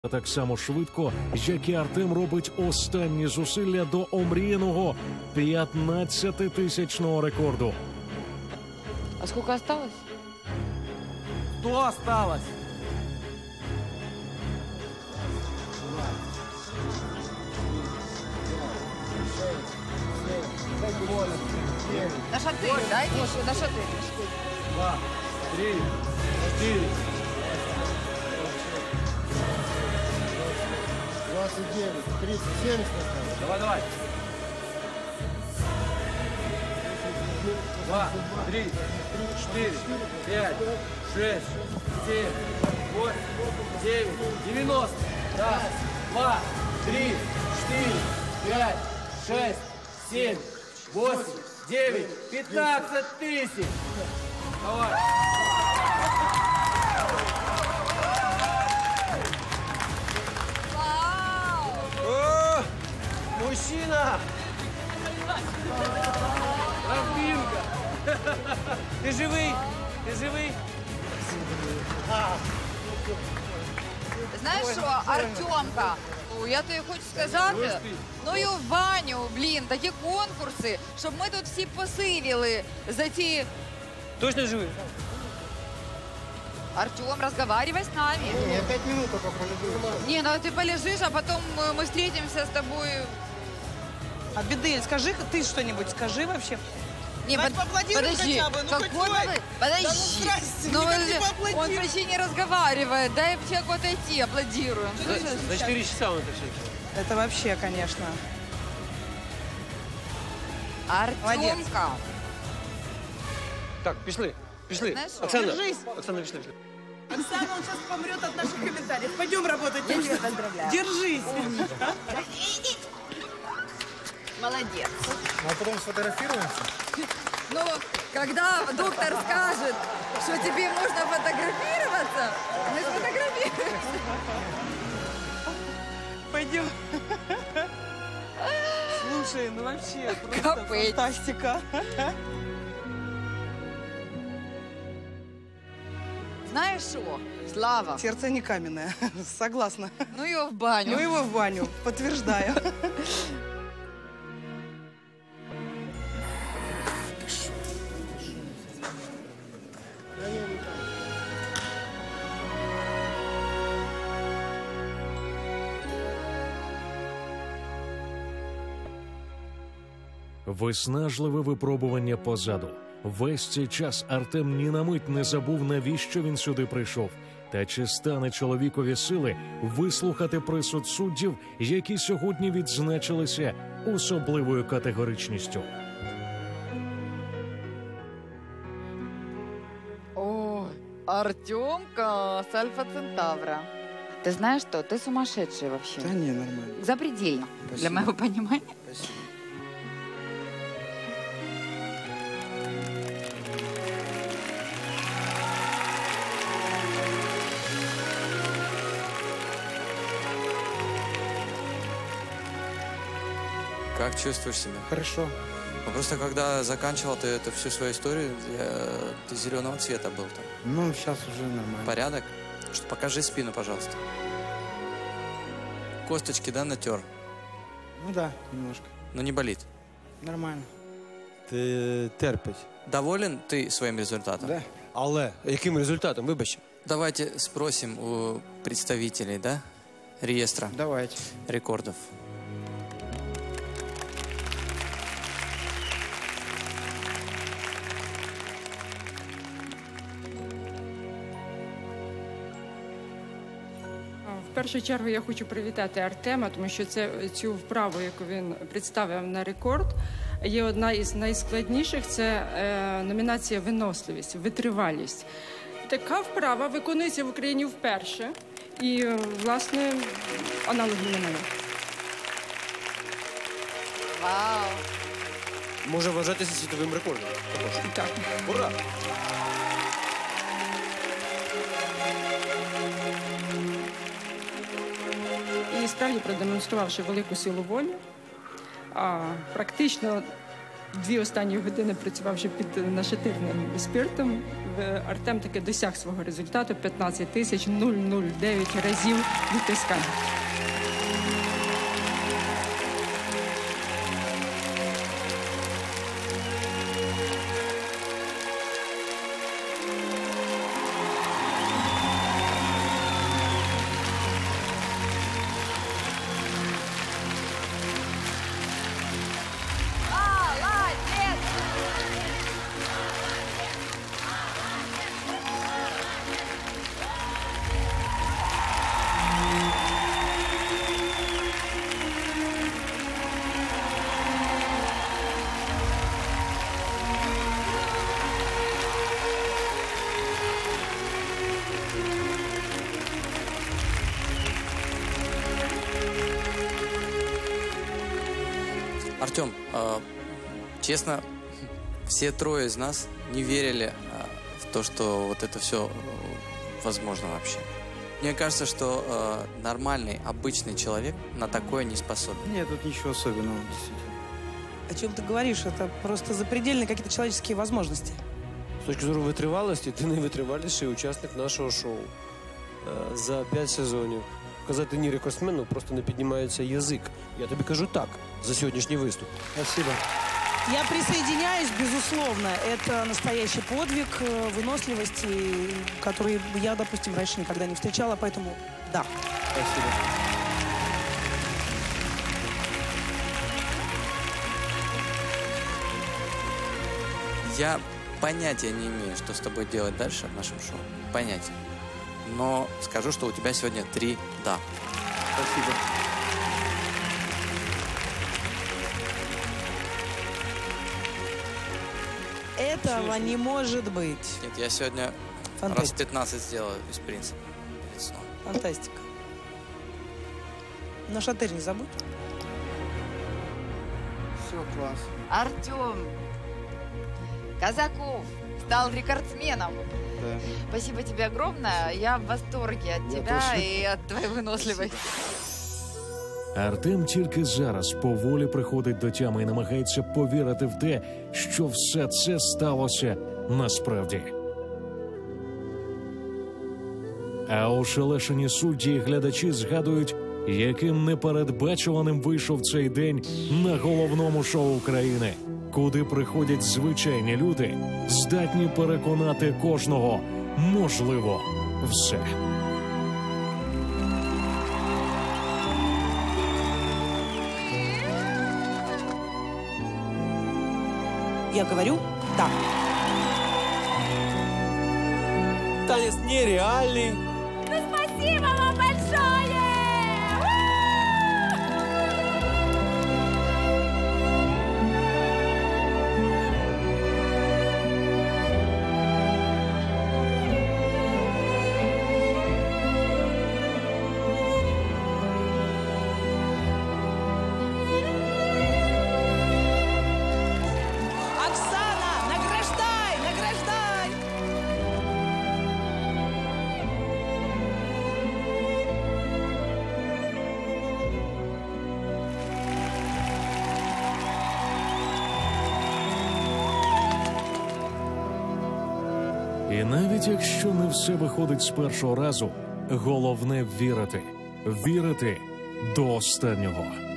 Так само швидко, як і Артем робить останні зусилля до омріяного 15-тисячного рекорду. А сколько осталось? 100 осталось. На шатырь, да? Еще на шатырь. 2, 3, 4. 29, 30, 70. Давай, давай. 2, 3, 4, 5, 6, 7, 8, 9, 90. Раз, два, 3, 4, 5, 6, 7, 8, 9, 15 тысяч. Давай. О, мужчина! Равнинка! Ты живый? Ты живый? Знаєш що, Артемка, я тобі хочу сказати, ну і в Ваню, блін, такі конкурси, щоб ми тут всі посивіли за ті... Точно живый? Артем, разговаривай с нами. Я 5 минут только полежу. Не, ну ты полежишь, а потом мы встретимся с тобой. А, Бедель, скажи ты что-нибудь, скажи вообще. Не, Давайте поаплодируем подожди, хотя бы, ну какой хоть подожди? Да ну здрасте, Ну, никак не он поаплодируем. почти не разговаривает, дай человеку отойти, аплодируем. За 4 часа он это все. Это вообще, конечно. Артемка. Так, пішли, пішли. Знаешь что? Оксана, Держись. Оксана, пішли, пішли. Оксана, он сейчас помрет от наших комментариев. Пойдем работать. Я тебя поздравляю. Держись. Молодец. А потом сфотографируемся? Ну, когда доктор скажет, что тебе можно фотографироваться, мы сфотографируемся. Пойдем. Слушай, ну вообще просто Капец. фантастика. Знаешь что, Слава, Сердце не каменное. Согласна. ну его в баню. Ну его в баню. Подтверждаю. Виснажливе випробування позаду. Весь цей час Артем ні на мить не забув, навіщо він сюди прийшов. Та чи стане чоловікові сили вислухати присуд суддів, які сьогодні відзначилися особливою категоричністю? О, Артемка с Альфа Центавра. Ты знаешь что, ты сумасшедший вообще. не, нормально. Запредельно, для моего понимания. Как чувствуешь себя? Хорошо. Ну, просто когда заканчивал ты эту всю свою историю, ты зеленого цвета был там. Ну, сейчас уже нормально. Порядок? Что, покажи спину, пожалуйста. Косточки, да, натер? Ну да, немножко. Но не болит. Нормально. Ти терпить. Доволен ты своим результатом? Да. Але яким результатом, вибач? Давайте спросим у представителей, да, реестра Давайте. рекордов. В першу чергу я хочу привітати Артема, тому що цю вправу, яку він представив на рекорд, є одна із найскладніших – це номінація «Виносливість», «Витривалість». Така вправа виконується в Україні вперше і, власне, аналогів немає. Вау. Може вважатися світовим рекордом. Так. Ура! І справді продемонструвавши велику силу волі, практично 2 останні години працював вже під нашатирним спиртом. Артем таки досяг свого результату 15 009 разів відтискання. Артем, честно, все трое из нас не верили в то, что вот это все возможно вообще. Мне кажется, что нормальный, обычный человек на такое не способен. Нет, тут ничего особенного, действительно. О чем ты говоришь? Это просто запредельные какие-то человеческие возможности. З точки зору витривалості, ти найвитриваліший учасник нашого шоу. За 5 сезонів. Казати ні рекордсмену просто не піднімається язик. Я тобі кажу так, за сьогоднішній виступ. Спасибо. Я присоединяюсь, безусловно. Это настоящий подвиг выносливости, который я, допустим, раньше никогда не встречала, поэтому да. Спасибо. Я понятия не имею, что с тобой делать дальше в нашем шоу. Понятия. Но скажу, что у тебя сегодня 3 «да». Спасибо. Этого не может быть. Нет, я сегодня раз Фантастика. 15 сделаю из принципа перед сном. Фантастика. Но шатырь не забудь. Все, класс. Артем Казаков стал рекордсменом. Да. Спасибо тебе огромное. Я в восторге от тебя тоже. и от твоей выносливости. Артем тільки зараз поволі приходить до тями і намагається повірити в те, що все це сталося насправді. А ошелешені судді і глядачі згадують, яким непередбачуваним вийшов цей день на головному шоу країни, куди приходять звичайні люди, здатні переконати кожного, можливо, все. Я говорю да. Танець нереальний. Спасибо вам большое! Оксана, награждай, награждай! І навіть якщо не все виходить з першого разу, головне вірити. Вірити до останнього.